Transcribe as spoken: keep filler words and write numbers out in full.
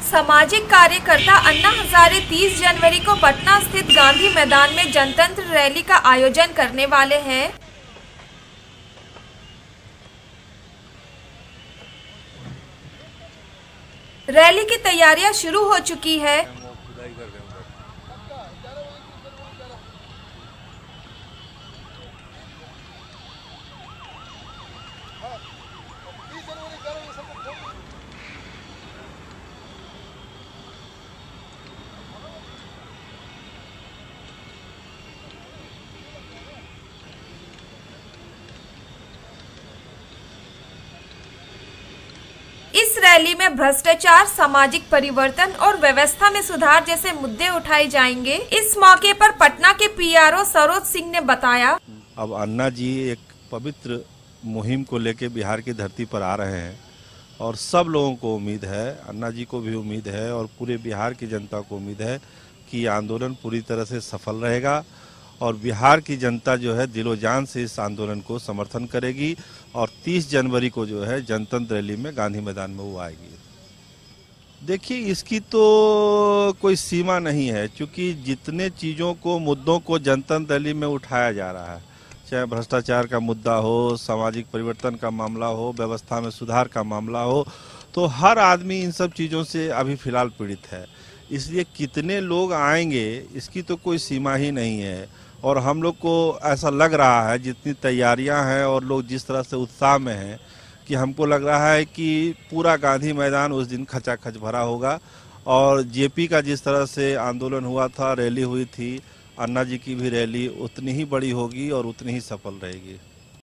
सामाजिक कार्यकर्ता अन्ना हजारे तीस जनवरी को पटना स्थित गांधी मैदान में जनतंत्र रैली का आयोजन करने वाले हैं। रैली की तैयारियां शुरू हो चुकी है। इस रैली में भ्रष्टाचार, सामाजिक परिवर्तन और व्यवस्था में सुधार जैसे मुद्दे उठाए जाएंगे। इस मौके पर पटना के पीआरओ सरोज सिंह ने बताया, अब अन्ना जी एक पवित्र मुहिम को लेकर बिहार की धरती पर आ रहे हैं और सब लोगों को उम्मीद है, अन्ना जी को भी उम्मीद है और पूरे बिहार की जनता को उम्मीद है कि आंदोलन पूरी तरह से सफल रहेगा और बिहार की जनता जो है दिलो जान से इस आंदोलन को समर्थन करेगी और तीस जनवरी को जो है जनतंत्र रैली में गांधी मैदान में वो आएगी। देखिए, इसकी तो कोई सीमा नहीं है, क्योंकि जितने चीज़ों को, मुद्दों को जनतंत्र रैली में उठाया जा रहा है, चाहे भ्रष्टाचार का मुद्दा हो, सामाजिक परिवर्तन का मामला हो, व्यवस्था में सुधार का मामला हो, तो हर आदमी इन सब चीज़ों से अभी फिलहाल पीड़ित है। इसलिए कितने लोग आएंगे इसकी तो कोई सीमा ही नहीं है और हम लोग को ऐसा लग रहा है, जितनी तैयारियां हैं और लोग जिस तरह से उत्साह में हैं, कि हमको लग रहा है कि पूरा गांधी मैदान उस दिन खचाखच भरा होगा और जेपी का जिस तरह से आंदोलन हुआ था, रैली हुई थी, अन्ना जी की भी रैली उतनी ही बड़ी होगी और उतनी ही सफल रहेगी।